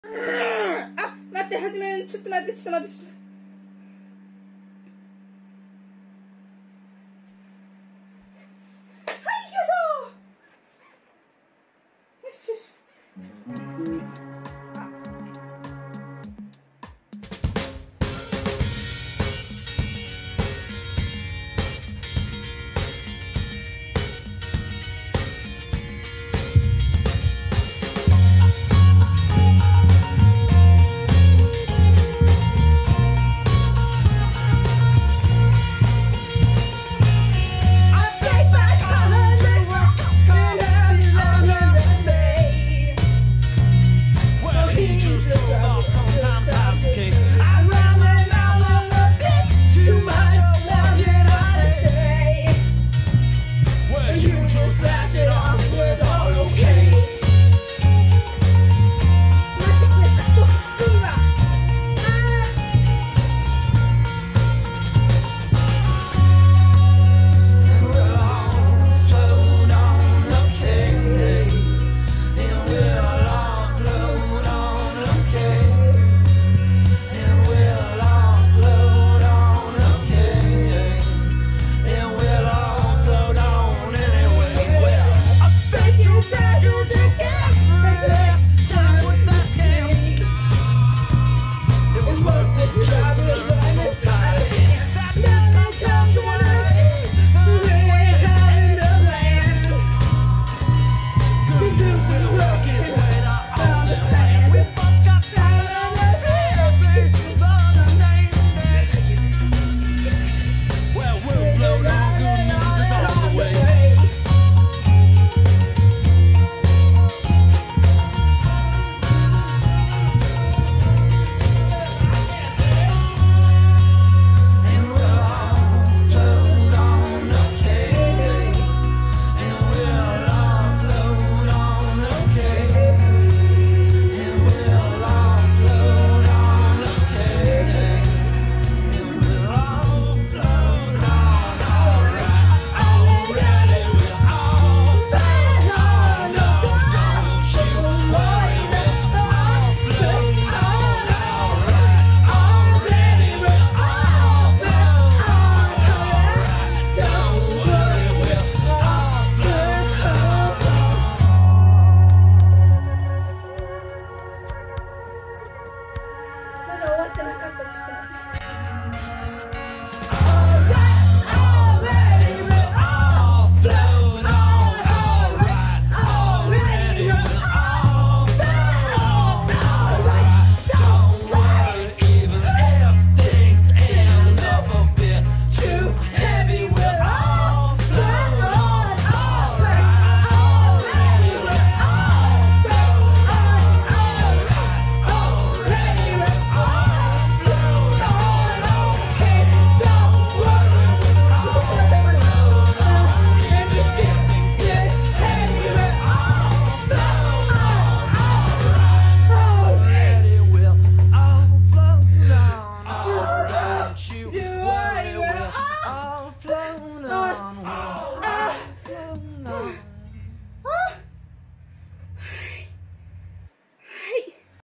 あ、待って、始める。ちょっと待って、ちょっと待って。はい、よいしょ。よしよし。まだ終わってなかった。ちょっと待って。